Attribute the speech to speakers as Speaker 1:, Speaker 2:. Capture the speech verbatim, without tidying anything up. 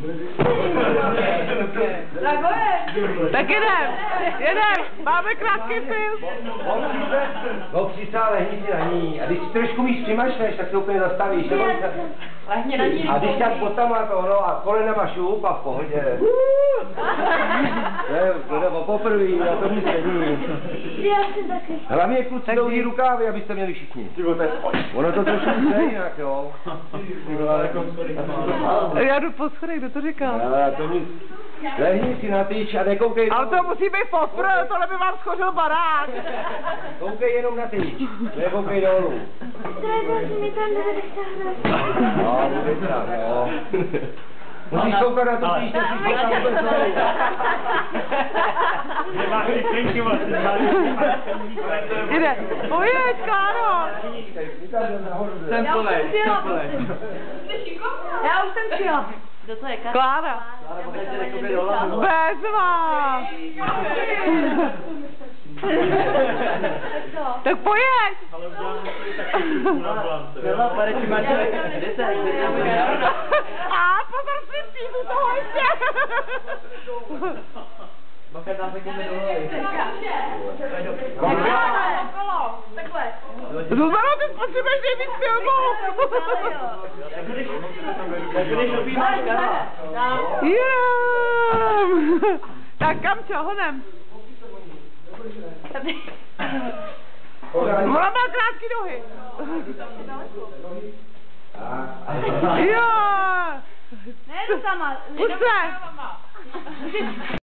Speaker 1: Tak jedem, jedem, máme krátký film.
Speaker 2: Holky se, lehni si na ní. A když si trošku víc přimačneš, tak se úplně zastavíš.
Speaker 1: Lehni na ní.
Speaker 2: A když tak botama toho a kolenama šup a v pohodě. To jde o poprvý, a to nic není. Hlavně kluci dlouhý rukávy, abyste měli všichni. Ono to trošku jde jinak, jo.
Speaker 1: Já jdu po schodech, kdo to říkal?
Speaker 2: Ale to nic. Lehni si na tyč a nekoukej.
Speaker 1: Ale to musí být fofr, tohle by vám schořil barák.
Speaker 2: Koukej jenom na tyč, nekoukej dolů. No, můžeš tam, no. Musíš koukat na to tyč, to si koukat na to celý.
Speaker 3: Nemáš ty klinkovat,
Speaker 1: Jde, pojeď, Kláro.
Speaker 2: Jsem plnej, jsem plnej.
Speaker 4: Já už jsem přijela. Kdo to je?
Speaker 1: Klára. Bezva. Tak pojeď.
Speaker 3: ale uděláme si takový ambulance.
Speaker 1: A pozor si pízu toho ještě. Zuzano, ty potřebuješ nejvíc filmů. Jem. Tak kam čo, honem. Ona má krátký nohy. Jo.
Speaker 4: Ne, jdu sama.
Speaker 1: Už se.